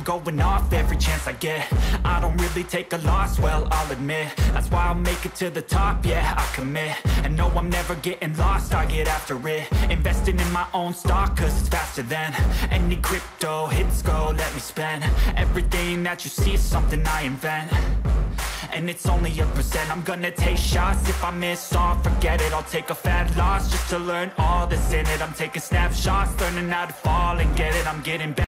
going off every chance I get. I don't really take a loss, well, I'll admit. That's why I'll make it to the top, yeah, I commit. And no, I'm never getting lost, I get after it. Investing in my own stock, cause it's faster than any crypto hits go, let me spend. Everything that you see is something I invent, and it's only a percent. I'm gonna take shots, if I miss all, forget it. I'll take a fat loss just to learn all that's in it. I'm taking snapshots, learning how to fall and get it. I'm getting better.